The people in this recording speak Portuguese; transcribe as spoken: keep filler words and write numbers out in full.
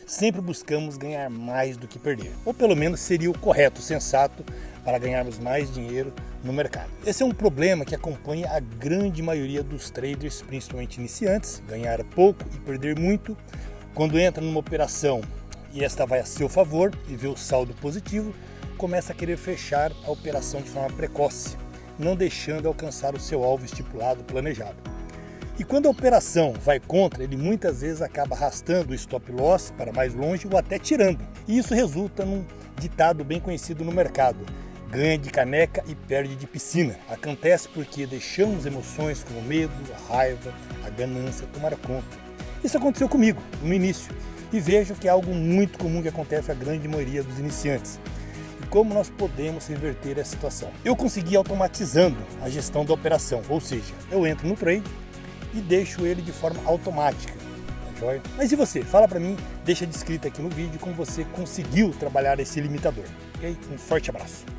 sempre buscamos ganhar mais do que perder. Ou pelo menos seria o correto, o sensato, para ganharmos mais dinheiro no mercado. Esse é um problema que acompanha a grande maioria dos traders, principalmente iniciantes, ganhar pouco e perder muito. Quando entra numa operação e esta vai a seu favor e vê o saldo positivo, começa a querer fechar a operação de forma precoce, não deixando alcançar o seu alvo estipulado, planejado. E quando a operação vai contra, ele muitas vezes acaba arrastando o stop loss para mais longe ou até tirando. E isso resulta num ditado bem conhecido no mercado: ganha de caneca e perde de piscina. Acontece porque deixamos emoções como o medo, a raiva, a ganância tomar conta. Isso aconteceu comigo no início e vejo que é algo muito comum que acontece à grande maioria dos iniciantes. E como nós podemos reverter essa situação? Eu consegui automatizando a gestão da operação, ou seja, eu entro no trade e deixo ele de forma automática. Tá joia? Mas e você? Fala para mim, deixa descrito aqui no vídeo como você conseguiu trabalhar esse limitador. Ok? Um forte abraço.